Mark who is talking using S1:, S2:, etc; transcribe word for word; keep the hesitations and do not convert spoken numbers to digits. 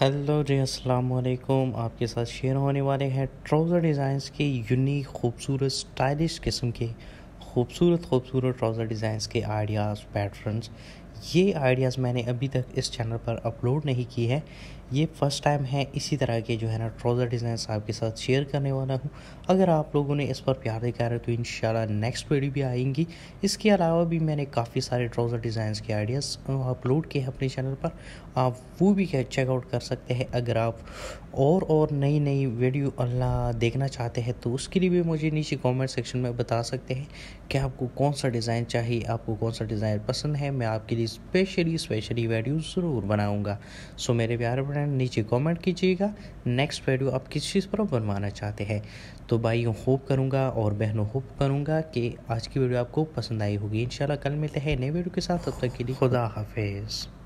S1: Hello जी, अस्सलाम वालेकुम। आपके साथ शेयर होने वाले हैं ट्राउज़र डिज़ाइंस के यूनिक खूबसूरत स्टाइलिश किस्म के खूबसूरत खूबसूरत ट्राउज़र डिज़ाइंस के आइडियाज़ पैटर्न्स। ये आइडियाज़ मैंने अभी तक इस चैनल पर अपलोड नहीं किए हैं। ये फ़र्स्ट टाइम है इसी तरह के जो है ना ट्राउज़र डिज़ाइंस आपके साथ शेयर करने वाला हूँ। अगर आप लोगों ने इस पर प्यार दिखाया है तो इंशाल्लाह नेक्स्ट वीडियो भी आएंगी। इसके अलावा भी मैंने काफ़ी सारे ट्राउज़र डिज़ाइंस के आइडियाज़ अपलोड किए हैं अपने चैनल पर। आप वो भी चेकआउट कर सकते हैं। अगर आप और और नई नई वीडियो अल्लाह देखना चाहते हैं तो उसके लिए भी मुझे नीचे कमेंट सेक्शन में बता सकते हैं कि आपको कौन सा डिज़ाइन चाहिए, आपको कौन सा डिज़ाइन पसंद है। मैं आपके लिए स्पेशली स्पेशली वीडियो ज़रूर बनाऊंगा। सो मेरे प्यारे फ्रेंड, नीचे कमेंट कीजिएगा नेक्स्ट वीडियो आप किस चीज़ पर बनवाना चाहते हैं। तो भाइयों, होप करूँगा और बहनों होप करूँगा कि आज की वीडियो आपको पसंद आई होगी। इंशाल्लाह कल मिलते हैं नए वीडियो के साथ। तब तक के लिए खुदा हाफिज़।